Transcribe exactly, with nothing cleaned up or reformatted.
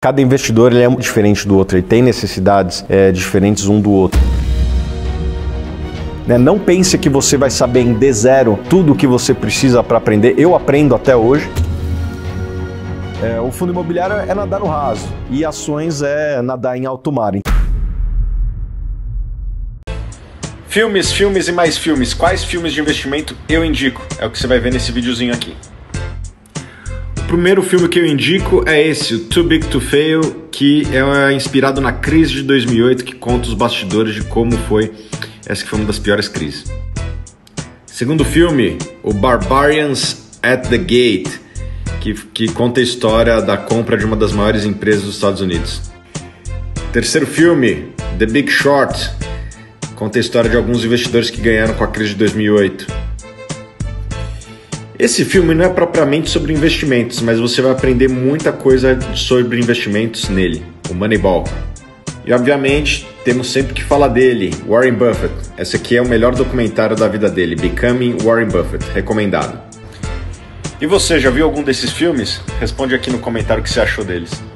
Cada investidor ele é diferente do outro, ele tem necessidades é, diferentes um do outro. Né? Não pense que você vai saber em D zero tudo o que você precisa para aprender. Eu aprendo até hoje. É, o fundo imobiliário é nadar no raso e ações é nadar em alto mar. Filmes, filmes e mais filmes. Quais filmes de investimento eu indico? É o que você vai ver nesse videozinho aqui. O primeiro filme que eu indico é esse, o Too Big to Fail, que é inspirado na crise de dois mil e oito, que conta os bastidores de como foi essa que foi uma das piores crises. Segundo filme, o Barbarians at the Gate, que, que conta a história da compra de uma das maiores empresas dos Estados Unidos. Terceiro filme, The Big Short, conta a história de alguns investidores que ganharam com a crise de dois mil e oito. Esse filme não é propriamente sobre investimentos, mas você vai aprender muita coisa sobre investimentos nele, o Moneyball. E obviamente, temos sempre que falar dele, Warren Buffett. Esse aqui é o melhor documentário da vida dele, Becoming Warren Buffett, recomendado. E você, já viu algum desses filmes? Responde aqui no comentário o que você achou deles.